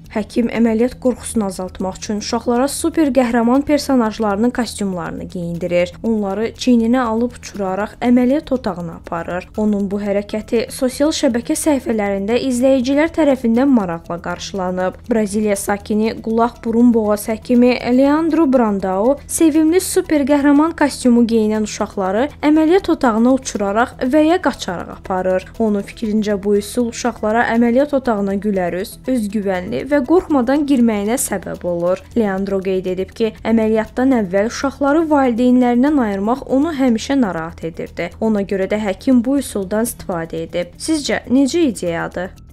Həkim əməliyyat qorxusunu azaltmaq üçün uşaqlara super qəhrəman personajlarının kostyumlarını geyindirir. Onları çiyninə alıb uçuraraq əməliyyat otağına aparır. Onun bu hərəkəti sosial şəbəkə səhifələrində izləyicilər tərəfindən maraqla qarşılanıb. Braziliya sakini qulaq-burun-boğaz həkimi Leandro Brandao sevimli super qəhrəman kostyumu geyinən uşaqları əməliyyat otağına uçuraraq və ya qaçaraq aparır. Onun fikrincə bu üsul uşaqlara əməliyyat otağına gülərüz, özgüvənli və qorxmadan girməyinə səbəb olur. Leandro qeyd edib ki, əməliyyatdan əvvəl uşaqları valideynlərindən ayırmaq onu həmişə narahat edirdi. Ona görə də həkim bu üsuldan istifadə edib. Sizcə necə ideyadır?